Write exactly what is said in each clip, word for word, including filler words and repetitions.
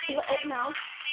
Open now.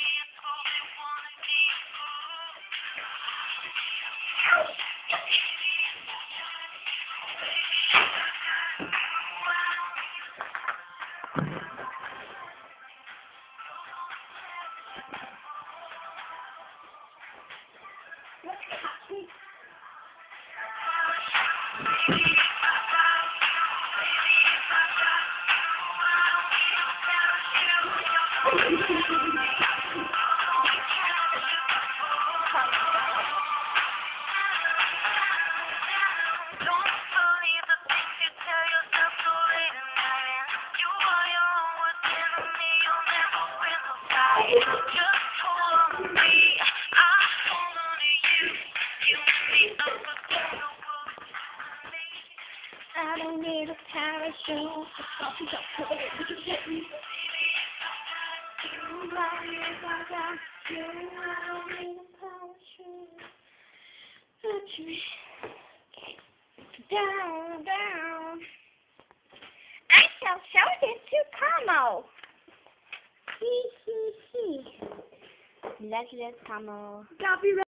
I don't need a parachute. Touch me down, down. I shall show this to Carmel. Hee hee hee. Let's let Carmel.